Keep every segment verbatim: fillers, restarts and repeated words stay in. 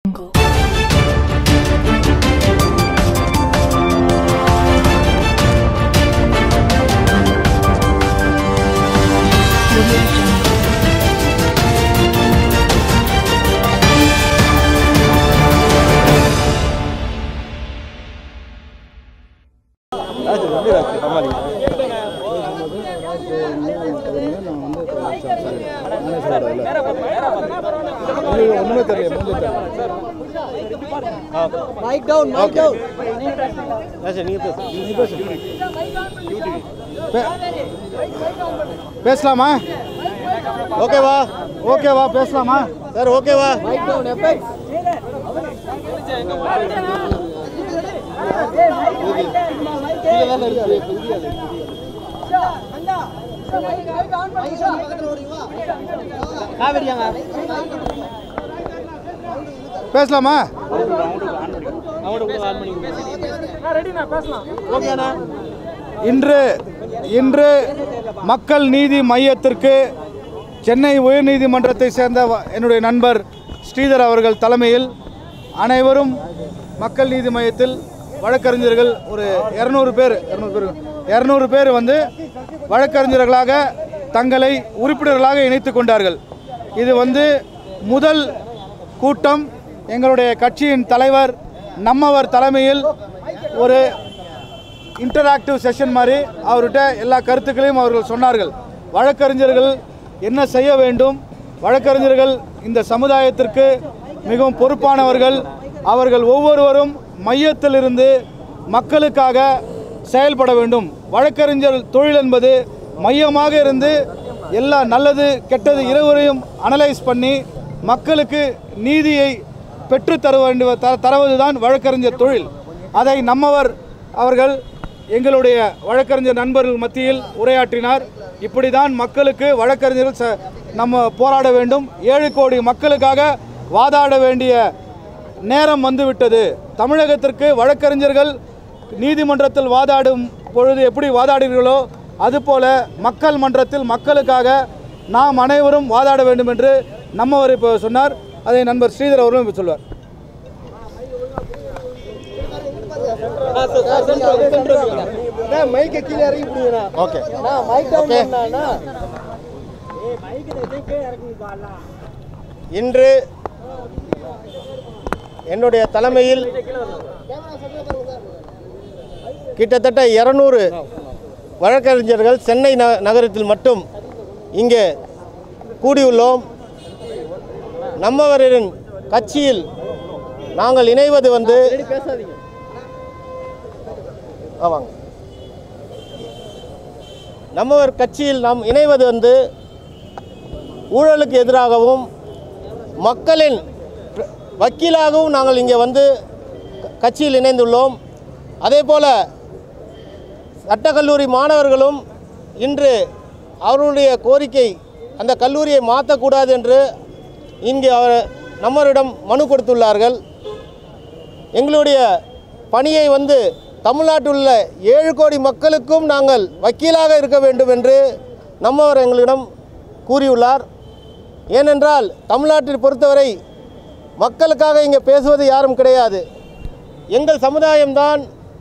Mic down, mic down. பேசலாமா? ஓகேவா? ஓகேவா பேசலாமா? சார் ஓகேவா? Mic down, effects. பேசலாமா? இன்று இன்று மக்கள் நீதி மையத்திற்கு சென்னை உயர்நீதிமன்றத்தை சேர்ந்த என்னுடைய நண்பர் ஸ்ரீதர் அவர்கள் தலைமையில் அனைவரும் மக்கள் நீதி மையத்தில் வழக்கறிஞர்கள் ஒரு இரநூறு பேர் இரநூறு பேர் இரநூறு பேர் வந்து வழக்கறிஞர்களாக தங்களை உறுப்பினர்களாக இணைத்து கொண்டார்கள். இது வந்து முதல் கூட்டம். எங்களுடைய கட்சியின் தலைவர் நம்மவர் தலைமையில் ஒரு இன்டராக்டிவ் செஷன் மாதிரி அவர்கிட்ட எல்லா கருத்துக்களையும் அவர்கள் சொன்னார்கள். வழக்கறிஞர்கள் என்ன செய்ய வேண்டும், வழக்கறிஞர்கள் இந்த சமுதாயத்திற்கு மிகவும் பொறுப்பானவர்கள், அவர்கள் ஒவ்வொருவரும் மையத்திலிருந்து மக்களுக்காக செயல்பட வேண்டும். வழக்கறிஞர் தொழில் என்பது மையமாக இருந்து எல்லா நல்லது கெட்டது இருவரையும் அனலைஸ் பண்ணி மக்களுக்கு நீதியை பெற்றுத்தர வேண்டிய தருவதுதான் வழக்கறிஞர் தொழில். அதை நம்மவர் அவர்கள் எங்களுடைய வழக்கறிஞர் நண்பர்கள் மத்தியில் உரையாற்றினார். இப்படி தான் மக்களுக்கு வழக்கறிஞர்கள் நம்ம போராட வேண்டும். ஏழு கோடி மக்களுக்காக வாதாட வேண்டிய நேரம் வந்துவிட்டது. தமிழகத்திற்கு வழக்கறிஞர்கள் நீதிமன்றத்தில் வாதாடும் பொழுது எப்படி வாதாடுகிறீர்களோ அதுபோல மக்கள் மன்றத்தில் மக்களுக்காக நாம் அனைவரும் வாதாட வேண்டும் என்று நம்மவர் இப்போ சொன்னார். அதை நண்பர் ஸ்ரீதர் அவர்களும் இப்போ சொல்வார். ஓகே இன்று என்னுடைய தலைமையில் கிட்டத்தட்ட இருநூறு வழக்கறிஞர்கள் சென்னை நகரத்தில் மட்டும் இங்கே கூடியுள்ளோம். நம்மவரின் கட்சியில் நாங்கள் இணைவது வந்து ஆமாங்க நம்மவர் கட்சியில் நாம் இணைவது வந்து ஊழலுக்கு எதிராகவும் மக்களின் வக்கீலாகவும் நாங்கள் இங்கே வந்து கட்சியில் இணைந்துள்ளோம். அதே போல் சட்டக்கல்லூரி மாணவர்களும் இன்று அவர்களுடைய கோரிக்கை அந்த கல்லூரியை மாற்றக்கூடாது என்று இங்கே அவர் நம்மரிடம் மனு கொடுத்துள்ளார்கள். எங்களுடைய பணியை வந்து தமிழ்நாட்டில் உள்ள ஏழு கோடி மக்களுக்கும் நாங்கள் வக்கீலாக இருக்க வேண்டும் என்று நம்மவர் எங்களிடம் கூறியுள்ளார். ஏனென்றால் தமிழ்நாட்டில் பொறுத்தவரை மக்களுக்காக இங்கே பேசுவது யாரும் கிடையாது. எங்கள் சமுதாயம்தான்,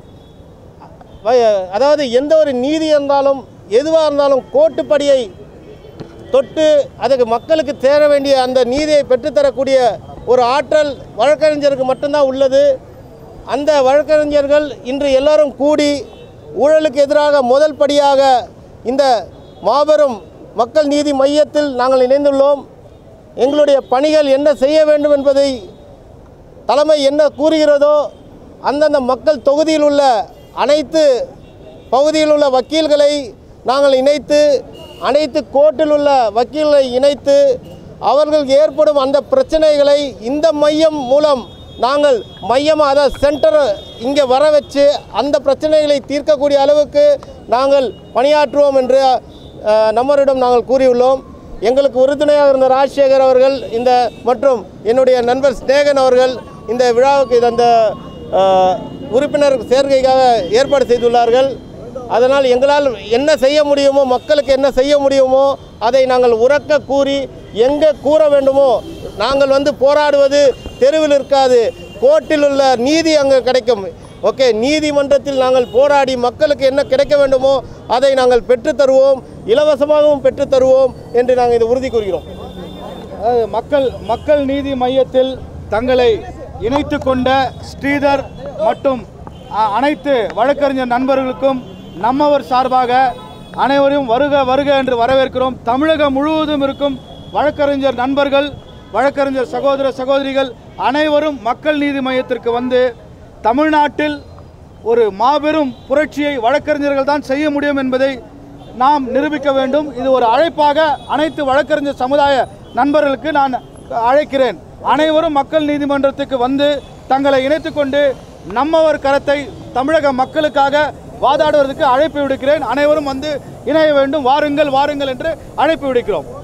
அதாவது எந்த ஒரு நீதி இருந்தாலும் எதுவாக இருந்தாலும் கோட்டுப்படியை தொட்டு அதுக்கு மக்களுக்கு சேர வேண்டிய அந்த நீதியை பெற்றுத்தரக்கூடிய ஒரு ஆற்றல் வழக்கறிஞருக்கு மட்டும்தான் உள்ளது. அந்த வழக்கறிஞர்கள் இன்று எல்லோரும் கூடி ஊழலுக்கு எதிராக முதல் படியாக இந்த மாபெரும் மக்கள் நீதி மையத்தில் நாங்கள் இணைந்துள்ளோம். எங்களுடைய பணிகள் என்ன செய்ய வேண்டும் என்பதை தலைமை என்ன கூறுகிறதோ அந்தந்த மக்கள் தொகுதியில் உள்ள அனைத்து பகுதியில் உள்ள வக்கீல்களை நாங்கள் இணைத்து அனைத்து கோர்ட்டில் உள்ள வக்கீல்களை இணைத்து அவர்கள் ஏற்படும் அந்த பிரச்சனைகளை இந்த மையம் மூலம் நாங்கள் மையமாக அதை சென்டர் இங்கே வர வச்சு அந்த பிரச்சனைகளை தீர்க்கக்கூடிய அளவுக்கு நாங்கள் பணியாற்றுவோம் என்று நம்மரிடம் நாங்கள் கூறியுள்ளோம். எங்களுக்கு உறுதுணையாக இருந்த ராஜசேகர் அவர்கள் இந்த மற்றும் என்னுடைய நண்பர் ஸ்நேகன் அவர்கள் இந்த விழாவுக்கு அந்த உறுப்பினர் சேர்க்கைக்காக ஏற்பாடு செய்துள்ளார்கள். அதனால் எங்களால் என்ன செய்ய முடியுமோ, மக்களுக்கு என்ன செய்ய முடியுமோ அதை நாங்கள் உரக்க கூறி எங்கே கூற வேண்டுமோ நாங்கள் வந்து போராடுவது தெருவில் இருக்காது, கோர்ட்டில் உள்ள நீதி அங்கே கிடைக்கும். ஓகே, நீதிமன்றத்தில் நாங்கள் போராடி மக்களுக்கு என்ன கிடைக்க வேண்டுமோ அதை நாங்கள் பெற்றுத்தருவோம், இலவசமாகவும் பெற்றுத்தருவோம் என்று நாங்கள் இதை உறுதி கூறுகிறோம். மக்கள் மக்கள் நீதி மையத்தில் தங்களை இணைத்து கொண்ட ஸ்ரீதர் மற்றும் அனைத்து வழக்கறிஞர் நண்பர்களுக்கும் நம்மவர் சார்பாக அனைவரும் வருக வருக என்று வரவேற்கிறோம். தமிழகம் முழுவதும் இருக்கும் வழக்கறிஞர் நண்பர்கள், வழக்கறிஞர் சகோதர சகோதரிகள் அனைவரும் மக்கள் நீதி மையத்திற்கு வந்து தமிழ்நாட்டில் ஒரு மாபெரும் புரட்சியை வழக்கறிஞர்கள் தான் செய்ய முடியும் என்பதை நாம் நிரூபிக்க வேண்டும். இது ஒரு அழைப்பாக அனைத்து வழக்கறிஞர் சமுதாய நண்பர்களுக்கு நான் அழைக்கிறேன். அனைவரும் மக்கள் நீதிமன்றத்துக்கு வந்து தங்களை இணைத்து கொண்டு நம்மவர் கரத்தை தமிழக மக்களுக்காக வாதாடுவதற்கு அழைப்பு விடுக்கிறேன். அனைவரும் வந்து இணைய வேண்டும். வாருங்கள் வாருங்கள் என்று அழைப்பு விடுக்கிறோம்.